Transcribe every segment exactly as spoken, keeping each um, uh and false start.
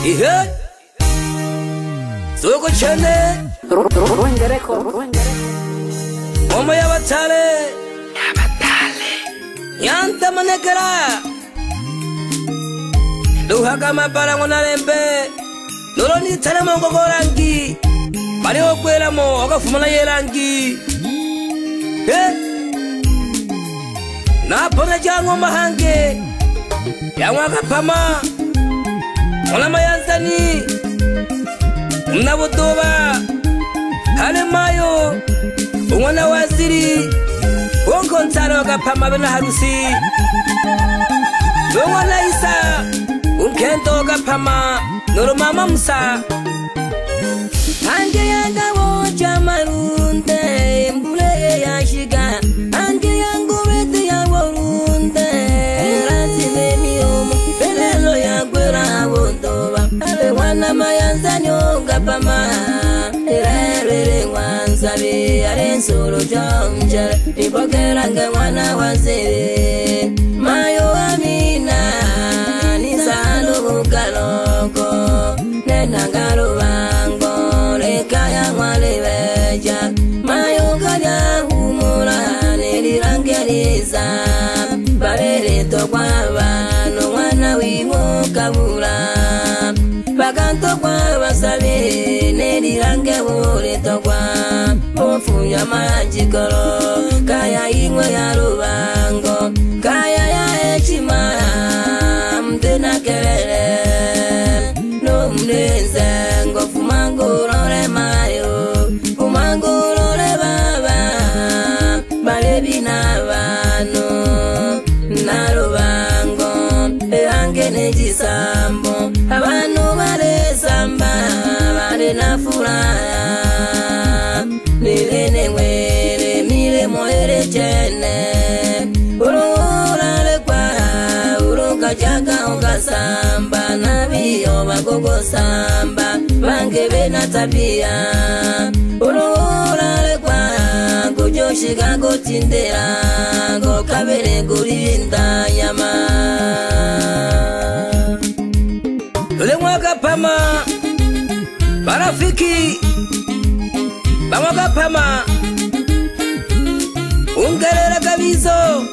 Ihe Soko chene Mama ya batale Ya batale Yanta manekera Duha kama para ngona lembe Nolo ni tana mongo gorangi Bari okwela mo okafumana yerangi Eh Na pona jango mahange Yangwa kapama Mwana mayanzani Mnabutoba Hale mayo Mwana waziri Wonko ntaro kapama bena harusi Mwana isa Unkento kapama Noro mama musa Anje yanga woja marunde Mbule ya shiga Anje yangu rete ya warunde Rati memi omu Pelelo ya gwera wondoba Ale wana mayanzani onga pama Erere wanzabi Ale nsoro jonjere Nipokerange wana waziri Mayo amina Nisalo ukaloko Nena garo wango Rekaya waleweja Mayo kaya humura Nilirangeliza Barere tokwa wano Wana wiwo kabura Baganto kwa wasabi Nilirange ule tokwa Ofunya majikoro Kaya ingwe ya rubango Kaya ya echima Mtena kelele No mneze Ngofu mangurore mayo Kumangurore baba Balebi na vano Na rubango Ehange nejisambo Abanu bale samba Bale na furaya Nilene wele Mile moere chene Urura lekwa Uruka chaka unga samba Nabiyo bagogo samba Bange bena tabia Urura lekwa Kujoshi kako tindera Go kabere kurinda yama Ule mwaka pama Barafiki Bamwaka pama Ungerera kabizo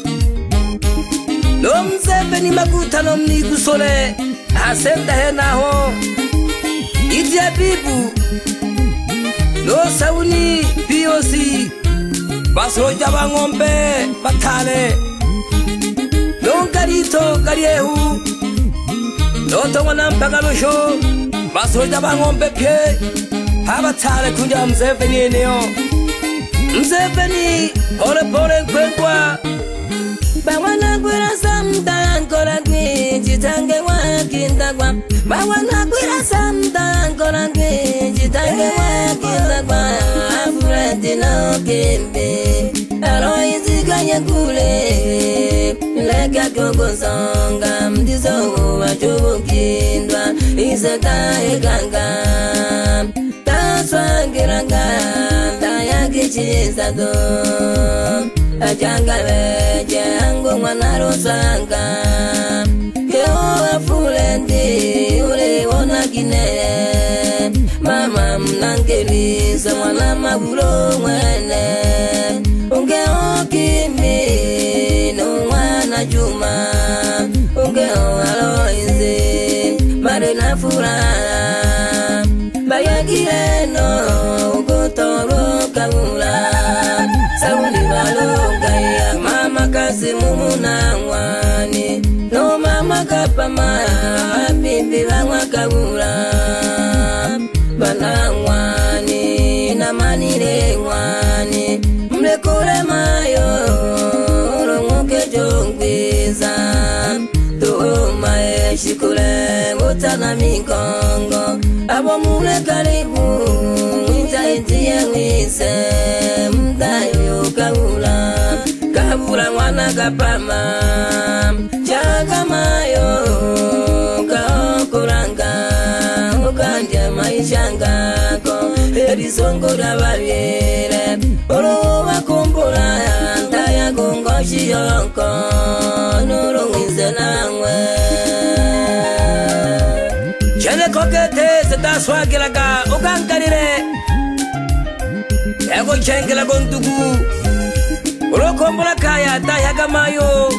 No mzembe ni makuta no mnigusole Hasenda henaho Iti abibu No sauni P O C Basroja bangombe Batale No karito kariehu No tongo na mpaka lusho Basroja bangombe pye Habatale kunja mzembe ni eneo Mzembe ni Pole pole kwekwa Bawana kwira samda Nkora kwi Chitange wakindagwa Bawana kwira samda Nkora kwi Chitange wakindagwa Afureti na okembe Aro iziganye kule Lega koko songa Mdizo uwa chubu kindwa Iseta eganga Taswa kiranga Daya kichisa do Ajanga weje Ango mwanaro sanga Keo afulendi Ule wona kinele Mama mnangelisa Mwana mabulo mwene Ungeo kimi No mwana juma Ungeo aloizi Bade na furaha Bayagireno Ugotoro kamula Sauli balonga ya Mama kasi mumuna wani No mama kapama Bibi wangwa kamula Bana wani Na manire wani Mlekule mayo Rongoke jongwiza Tuhuma eshikule Mutana mikongo Abo mule karibu Mwita itie wise Mdayo kabula Kabula mwana kapama Chaka mayo Kaokuranga Ukandya maisha ngako Erisongo da babiere Oro wakumbula Ndaya gungoshi yonko Nuru wize nangwe kokete seta swagiraga ukankarire ego chengela gondugu urokombola kaya dayaga mayo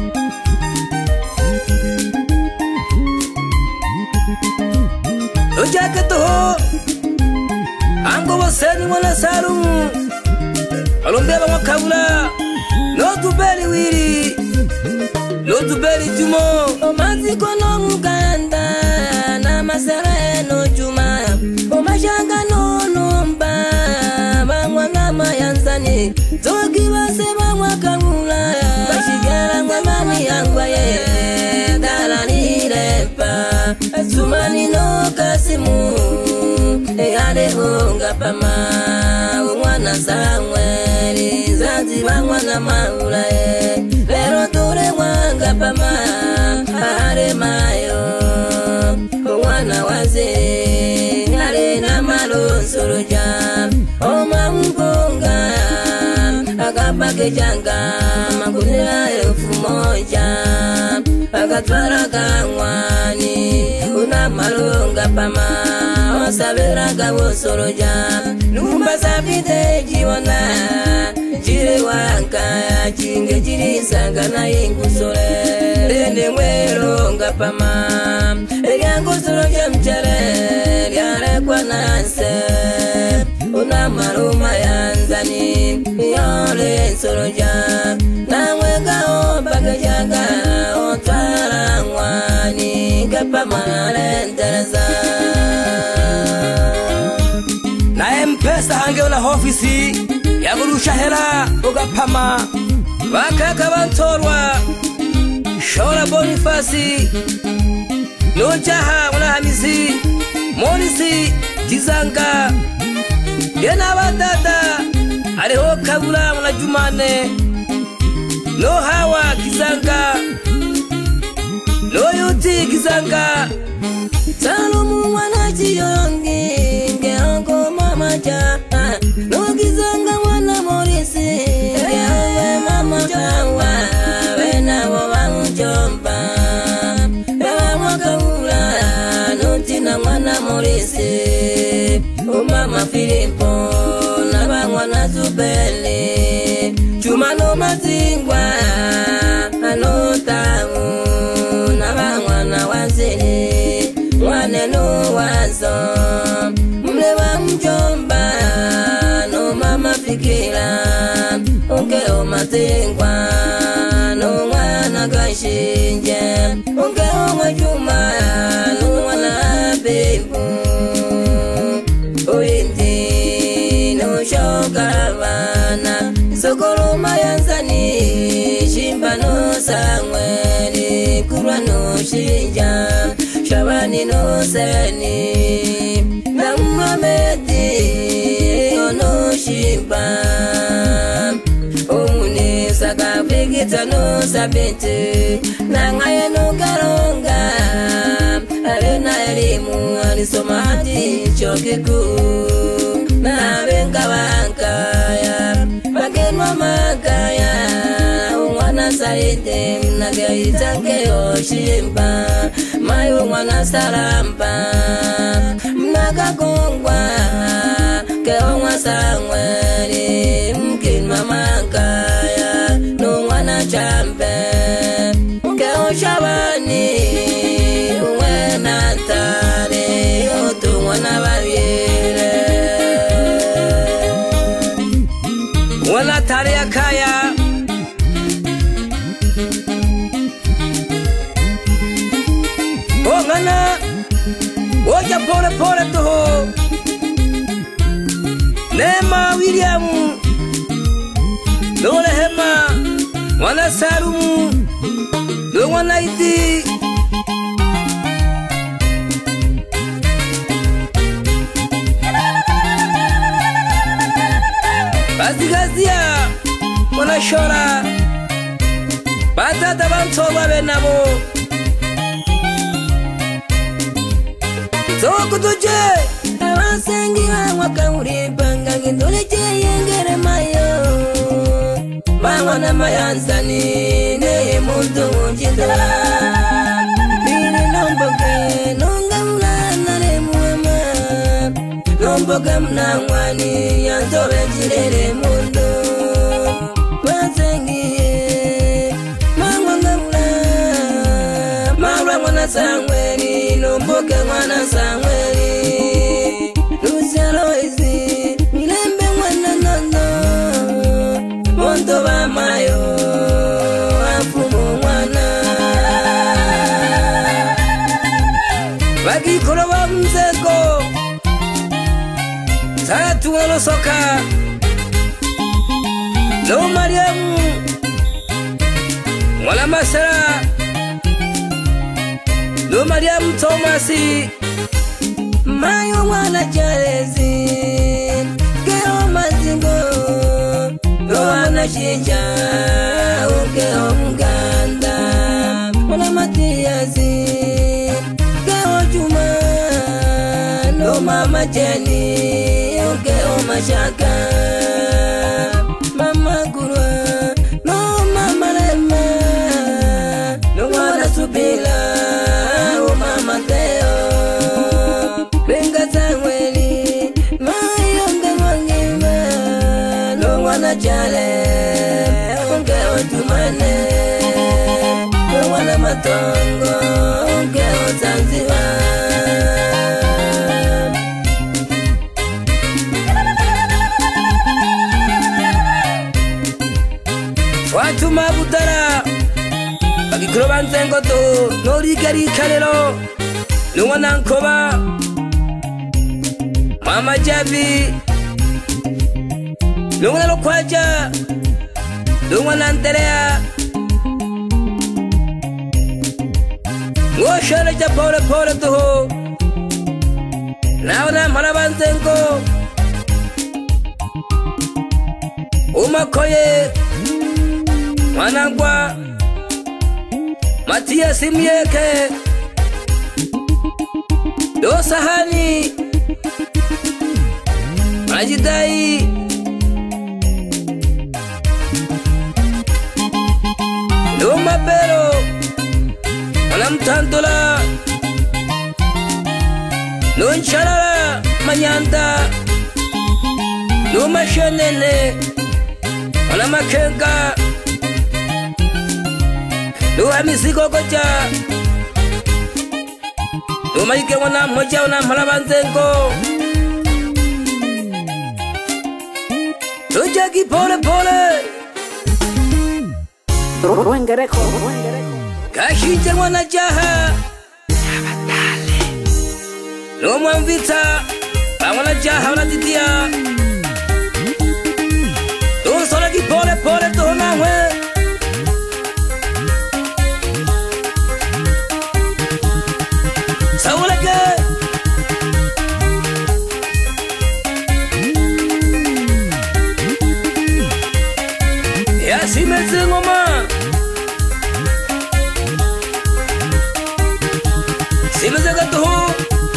ojaka toho ango boseni mwana saru alombe ba makabula no tubeli wiri no tubeli jumo omanzi kono muganda na masere no juma omashanga no nomba bangwa ngama yanzani zogi base bangwa kabula bashigera ngama yangwa ye dalani repa sumani no kasimu e ade honga pama mwana sangweli zazi bangwa na maula e pero tore wanga pama are mayo mwana waze are na malo soroja oma mponga akapake janga makunira elfu moja akatwara kangwani una malonga pama osabera gabo soroja numba sabite jiwana jire wanka jinge jiri sangana ingusore rende mwelonga pama eryango soroja mchare ryare kwa nanse una maruma yanzani yore soroja namweka opake jaga otwara ngwani gapama rentereza na mpesa hange una ofisi ya kurusha hela ugapama bakaka bantorwa shora Bonifasi nojaha una hamisi monisi jizanga yena badada ariho kabula una jumane no hawa kizanga no yuti kizanga Salomu wana chiyongi ngeongo mama cha no kizanga wana morisi ngeongo mama cha wena wawa mchomba ewa mwaka ula nutina wana morisi umama Filipo na bangwa na Zubeli chuma no mazingwa ano tamu na bangwa na wazini Waneno wazo mlewa mjomba no mama fikira ongeo matengwa no mwana gashinje ongeo majuma no mwana bebu oindi no shokaravana sokoro mayanzani shimba no sangweni kurwa no shinja Shabani no seni na Muhamedi ono shimba omuni saka fikita no sabete na ngaye no garonga arena elimu alisoma hadi chuo kikuu na benga wankaya magenwa makaya mwana saide na gaitange oshimba mayo mwana saramba mnaga kongwa ke onwa sangweli mkin mama kaya no mwana chambe ke oshabani wena tare otu mwana babiere wala tare akaya Ongana Oja pole pole toho Nema William Dole hema Wana sarumu Do wana iti Basi gazia Wana shora Bata tabanto wabe nabo Soko tuje Awasengi wa wakauri Banga gindole je yengere mayo Mama na mayanzani Ne mundu unjindo Nini nomboke Nonga mulana Numboga mnangwani yanzobe jirere mundo Wazengi Mangwanga mna Mangwa mwana sangweri Numboga mwana sangweri Luciano izi Milembe mwana nono Mondo ba mayo Afumo mwana Bagi kolo wa mzeko Tatu walo soka Lo Mariamu Wala Masara Lo Mariamu Tomasi Mayo wana Charezi Keo mazingo Lo wana Shinja Ukeo Mganda Wala Matiazi Keo Juma Lo Mama Jenny Ukeo Mashaka Mama Gurwa No Mama Lema No Wala Subila O Mama Teo Benga Tangweli Mayonga Mwangima No Wana Chale Ukeo Tumane No Wana Matongo Ukeo Zanzibar Watu mabutara Bagi kroban zengo to Nori gari kalero Nunga nankoba Mama Javi Nunga nalo kwaja Nunga nanterea Ngoshale ja pole pole toho Naona maraban zengo Umakoye Manangwa Matia Simyeke Dosahani Majidai Luma Pero Manamtantola Nuncharara Manyanda Luma Shenene Manamakenga Luha misiko kocha Luma ike wana moja wana malabanzengo Lujaki pole pole Wengereko Kashite wana jaha Luma mvita Wana jaha wana titia Lusola ki pole pole tuhona mwe Saulake Ya simeze ngoma Simeze gatuhu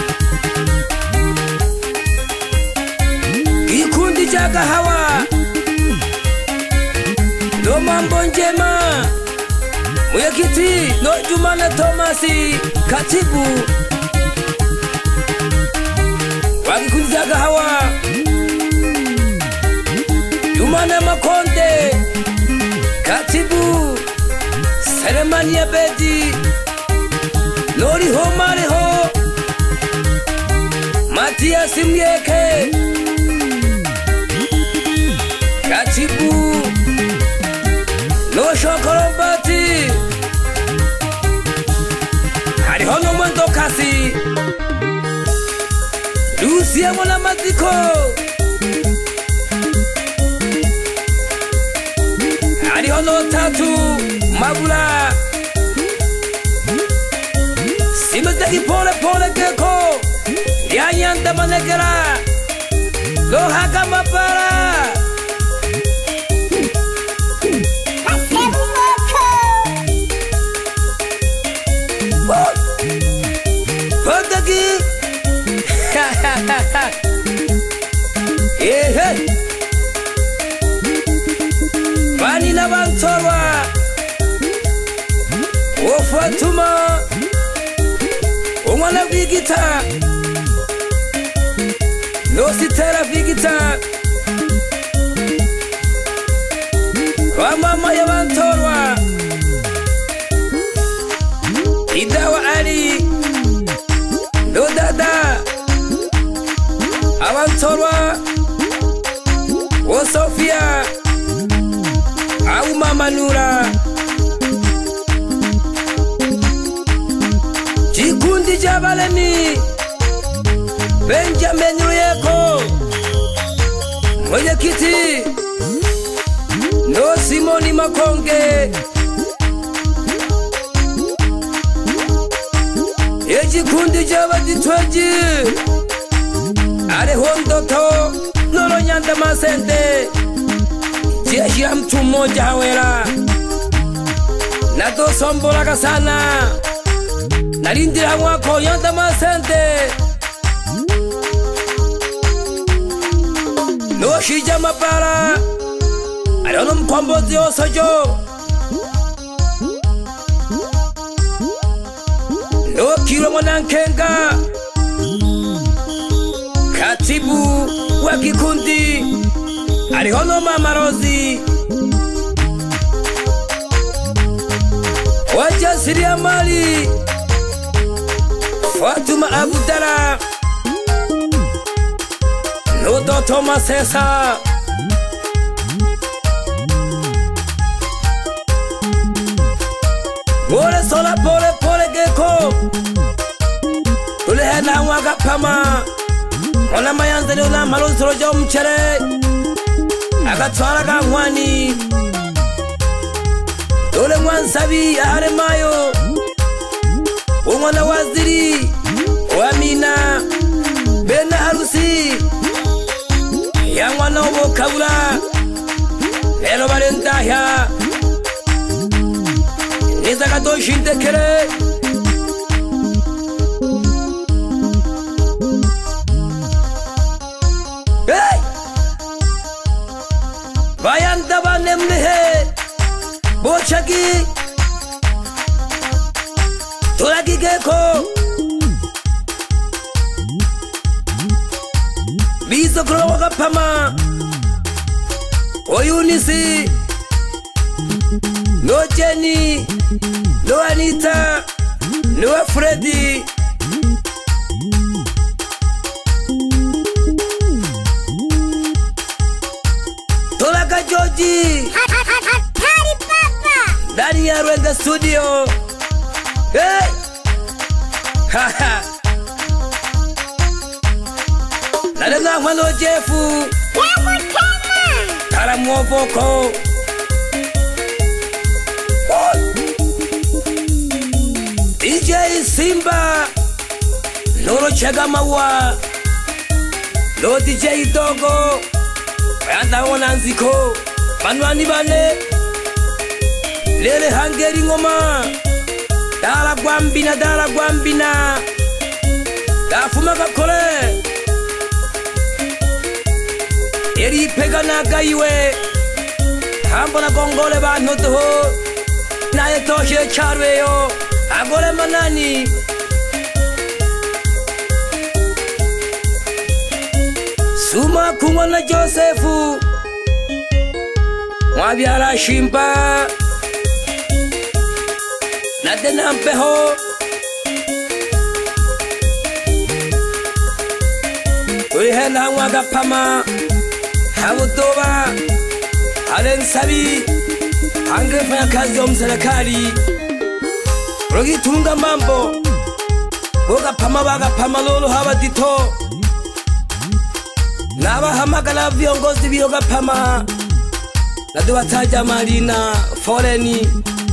Kikundi cha kahawa Lo mambo njema Mwenyekiti no Jumana Tomasi Katibu Wakikundi cha kahawa Jumana Makonde Katibu Seremani ya Bedi Nori ho mare ho Matia Simyeke Katibu No Shokorobati Hari hono mwendo kasi Lucia mwana matiko Hari hono tatu Mabula Simezeki pole pole keko Yanyanda manekera Lohaka mapara Hotaki Ehe Bani na bantorwa Ofatuma Umwana bigita nositera vigita wa mama yabantorwa Idawa Ali no dada abantorwa o Sofia au mama Nura Jikundi Jabaleni Benjamin Ruyeko mwenyekiti no Simoni Makonge Ejikundi Jabaditweji Ale hondoto Noro Nyanda Masente Jeshi ya mtu mmoja hawela Nato sombola sana Nalindira mwako Nyanda Masente No shija mapala Aliono mkombozi osojo No kilo mwanankenga Katibu wa kikundi Alihono mama Rozi Wajasiria mali Fatuma Abudala No Doto Masesa Pole sola pole pole geko Tule hena waga pama Ona mayanza leo na malo soroja umchere Agatwara gangwani Tule mwansabi ahare mayo Umwana waziri Wamina Bena harusi Ya mwana ubo kabula Lelo balentahya Niza kato shintekere Hey! Bayan daba nemnehe Bochaki Tulagi geko Bizo kuro waka pama Oyunisi No Jenny No Anita No Freddy Tolaka Georgie Hatari Papa Dani ya Rwenda Studio Hey Haha Nalena mwano Jeffu Yamo Kema Kara mwovoko D J Simba Noro Chagamawa No D J Dogo Yanda Onanziko Manuani Bane Lele Hangeri Ngoma Dala Gwambina Dala Gwambina Dafuma Kakole Eri Pegana Gaiwe Hambona Gongole Banoto Naye Toshe Charweyo Agole Manani Suma Kumona Josefu Mwabiara Shimpa Nadena Mpeho Uyehena Waga Pama Hamutoba Alen Sabi Angefanya kazi ya mserikali Rogitunga mambo Boga pama baga pama lolo hawa dito Naba hamagala viongozi vioga pama Naduwa taja Marina Foreni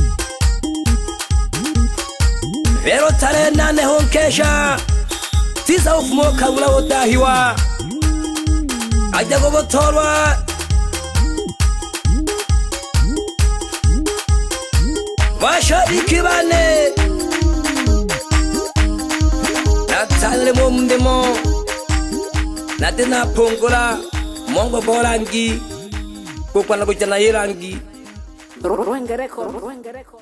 Vero tare nane honkesha Tisa ufumo kabula otahiwa Ajago botorwa Washabiki bane Natale mumdemo Natena pongola Mongo borangi Kukwana kujana yerangi Ruengereko Ruengereko